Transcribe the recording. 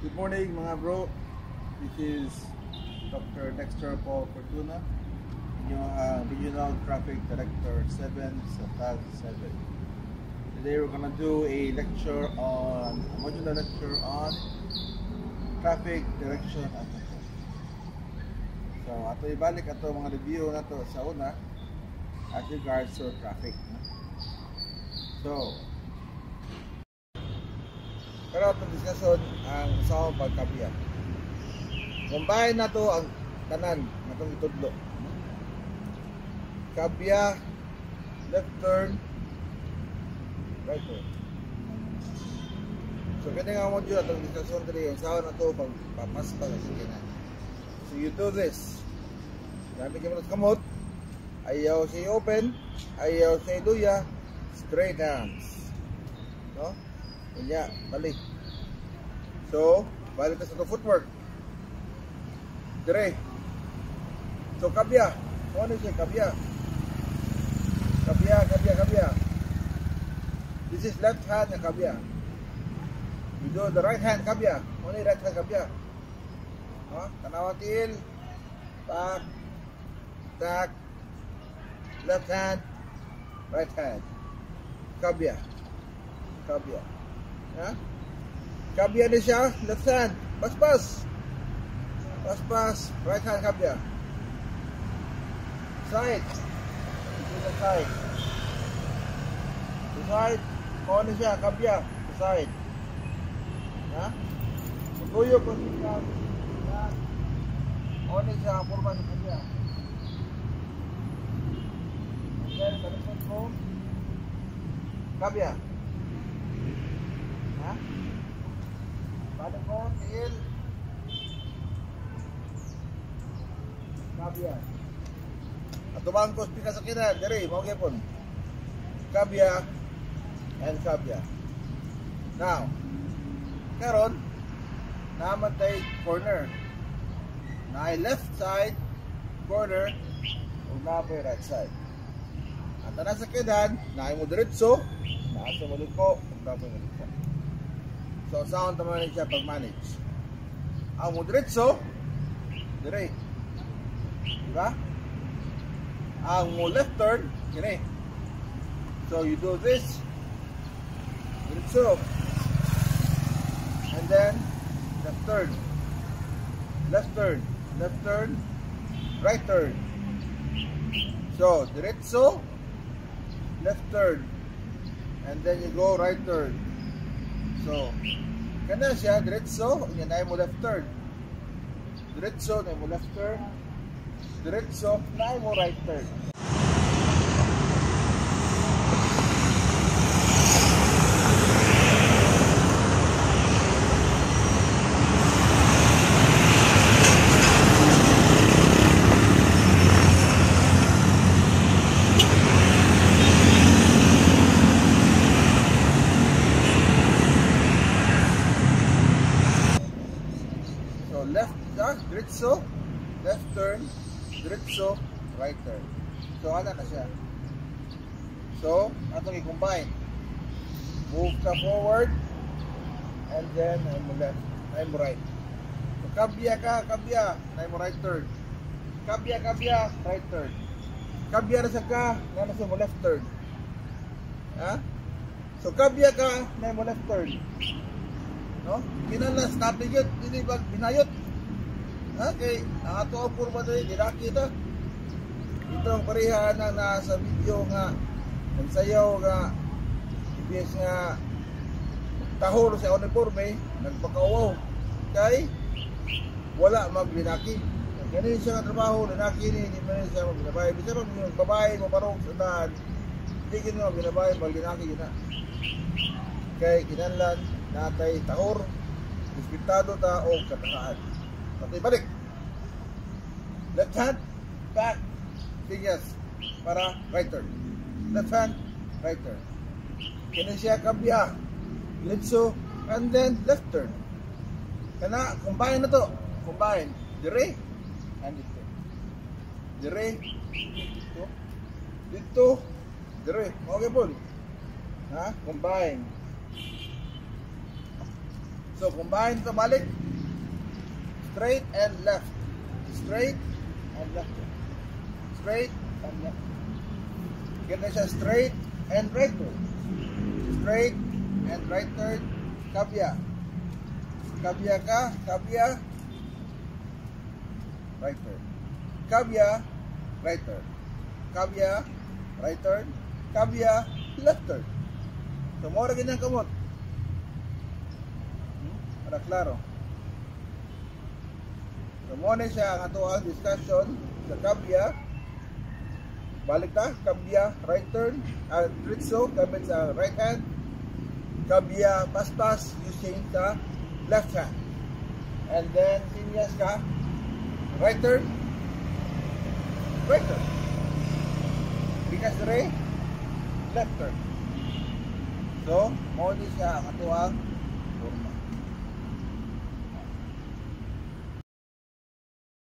Good morning mga bro. This is Dr. Dexter Paul Fortuna, yung Regional Traffic Director 7 sa TAG 7. Today we're gonna do a modular lecture on traffic direction and control. So ato ibalik ato mga review na to sa una as regards to traffic. So pero itong diskusyon ang usawang pagkabya. Combine na to ang tanan na itong itudlo. Kabya, left turn, right turn. So kanya nga module itong diskusyon today, ang usawa na to pagpapas pa sa kinan. So you do this. Dami kayo mga kamot, ayaw siya open, ayaw siya luya, straight hands. No? Kanya, balik. So, balik ka sa ito footwork. Dire. So, kabya. Ano siya? Kabya. Kabya. This is left hand na kabya. You do the right hand kabya. Ano yung right hand kabya? Tanawa til. Tak. Tak. Left hand. Right hand. Kabya. Kabya na siya, left hand, paspas, right hand kabya, side, side, kung ano siya, kabya, side, suguyo ko siya, kung ano siya, ang forma ng kabya, and then, balikan ko, kabya, balik ko, tiil, kabya. At tumangkos pika sa kinan, diri, mga kipon. Kabya and kabya. Now, karon, naman tayo corner. Na ay left side, corner, o na po right side. At na sa kinan, na ay mo diretso, na sa maliko, o na po maliko. So, saan naman siya pag-manage? Ang diretso, dire. Diba? Ang left turn, dire. So, you do this, diretso. And then, left turn, right turn. So, diretso, left turn. And then you go right turn. So, kana siya, diretso, yan ay mo left turn. Diretso, na mo left turn. Diretso, na ay mo right turn. Diretso, left turn, diretso, right turn. So, ano na siya? So, atong i-combine. Move ka forward, and then, I'm left, I'm right. So, kabya, I'm right turn. Kabya, right turn. Kabya na siya ka, na sa mo left turn. So, kabya ka, na mo left turn. No? Kinalas, nabigot, hindi ba binayot? Okay, ang ato ang kurma doon, dinakita. Ito ang pareha na nasa video nga, nagsayaw nga, ibig nga, tahol sa uniforme, nagpakawaw. Kay, wala magbinaki. Ganun siya nga trabaho, linaki ni, hindi man siya magbinabay. Bisa ron yung babae, maparong sa daan, hindi gino magbinabay, maglinaki gina. Kay, kinanlan, natay tahor, dispintado ta o katakaan. Okay, balik. Left hand, back, fingers, para right turn. Left hand, right turn. Kaya siya kabya, litso, and then left turn. Kana, combine na to. Combine. Dire, and dito. Dire, dito, dire. Okay po. Combine. So combine sa balik. Straight and left. Straight and left. Straight and left. Ganun siya, straight and right turn. Straight and right turn. Kabya. Kabya ka. Kabya. Right turn. Kabya. Right turn. Kabya. Right turn. Kabya. Left turn. So, mora ganyan kamot. Para klaro. So, muna siya ang atuang discussion sa kabya. Balik ta, kabya, right turn, ritso, gamit sa right hand. Kabya, paspas, using the left hand. And then, sinyas ka, right turn, right turn. Bikas rin, left turn. So, muna siya ang atuang